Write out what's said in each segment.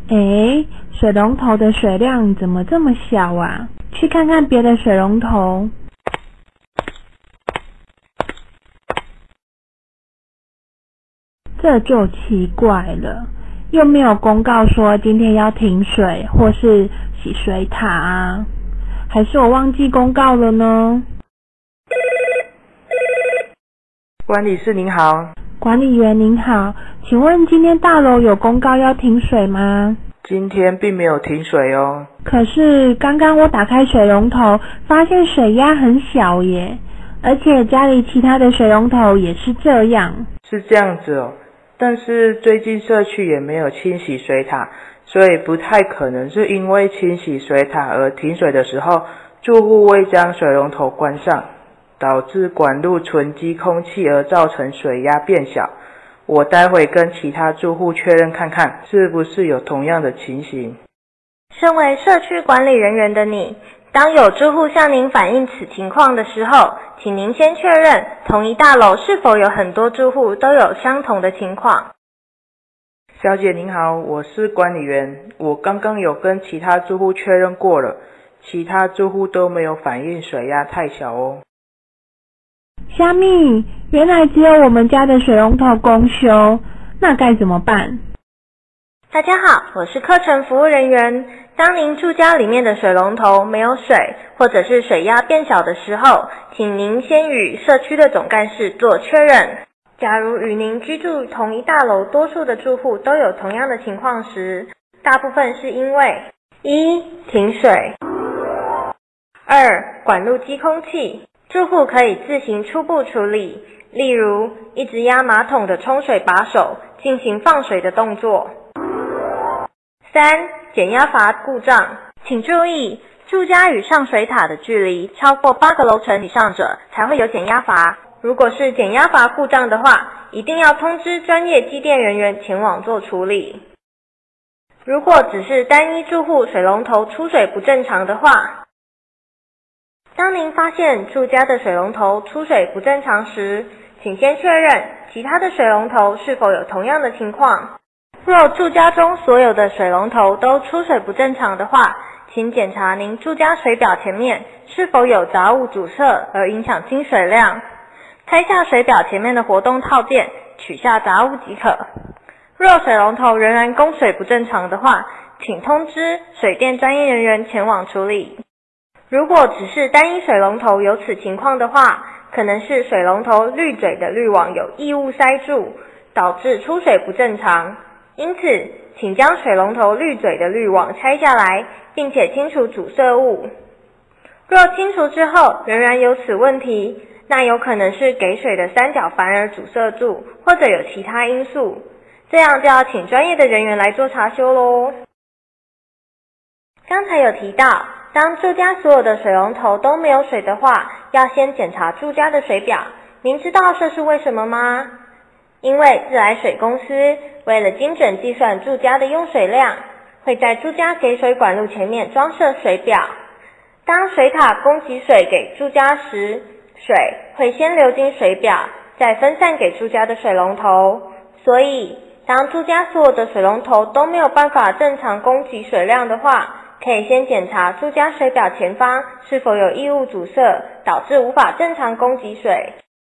诶，水龙头的水量怎么这么小啊？去看看别的水龙头。这就奇怪了，又没有公告说今天要停水或是洗水塔啊，还是我忘记公告了呢？ 管理室您好。 管理员您好，请问今天大楼有公告要停水吗？ 今天并没有停水哦。 可是刚刚我打开水龙头，发现水压很小耶，而且家里其他的水龙头也是这样。 是这样子哦，但是最近社区也没有清洗水塔，所以不太可能是因为清洗水塔而停水的时候，住户未将水龙头关上，导致管路存积空气而造成水压变小。我待会跟其他住户确认看看，是不是有同样的情形。 身为社区管理人员的你，当有住户向您反映此情况的时候，请您先确认同一大楼是否有很多住户都有相同的情况。 小姐您好，我是管理员，我刚刚有跟其他住户确认过了，其他住户都没有反映水压太小哦。 虾米，原来只有我们家的水龙头公休，那该怎么办？ 大家好，我是课程服务人员。当您住家里面的水龙头没有水，或者是水压变小的时候，请您先与社区的总干事做确认。假如与您居住同一大楼多数的住户都有同样的情况时，大部分是因为1. 停水 2. 管路积空气，住户可以自行初步处理，例如一直压马桶的冲水把手进行放水的动作。3. 减压阀故障，请注意，住家与上水塔的距离超过8个楼层以上者才会有减压阀。如果是减压阀故障的话，一定要通知专业机电人员前往做处理。如果只是单一住户水龙头出水不正常的话，当您发现住家的水龙头出水不正常时，请先确认其他的水龙头是否有同样的情况。若住家中所有的水龙头都出水不正常的话，请检查您住家水表前面是否有杂物阻塞而影响进水量。开下水表前面的活动套件，取下杂物即可。若水龙头仍然供水不正常的话，请通知水电专业人员前往处理。如果只是单一水龙头有此情况的话，可能是水龙头滤嘴的滤网有异物塞住，导致出水不正常。因此，请将水龙头滤嘴的滤网拆下来，并且清除阻塞物。若清除之后仍然有此问题，那有可能是给水的三角反而阻塞住，或者有其他因素，这样就要请专业的人员来做查修咯。刚才有提到，当住家所有的水龙头都没有水的话，要先检查住家的水表。您知道这是为什么吗？因为自来水公司为了精准计算住家的用水量，会在住家给水管路前面装设水表。当水塔供给水给住家时，水会先流经水表，再分散给住家的水龙头。所以，当住家所有的水龙头都没有办法正常供给水量的话，可以先检查住家水表前方是否有异物阻塞，导致无法正常供给水。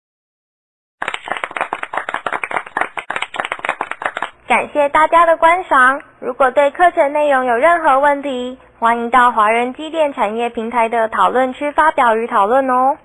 感谢大家的观赏，如果对课程内容有任何问题，欢迎到华人机电产业平台的讨论区发表与讨论哦。